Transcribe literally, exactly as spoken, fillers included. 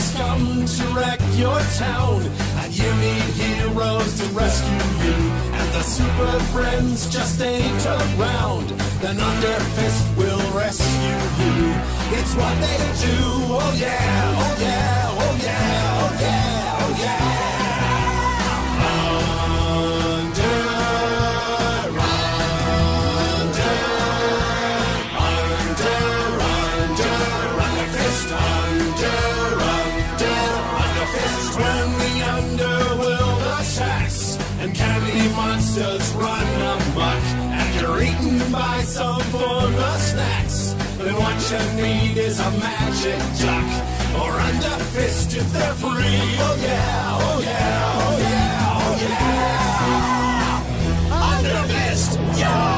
has come to wreck your town, and you need heroes to rescue you, and the super friends just ain't around, then Underfist will rescue you. It's what they do, oh yeah, oh yeah, oh yeah, oh yeah, oh yeah. Monsters run amok, and you're eaten by some formless snacks. Then what you need is a magic duck, or Underfist if they're free. Oh yeah, oh yeah, oh yeah, oh yeah. Underfist, yeah!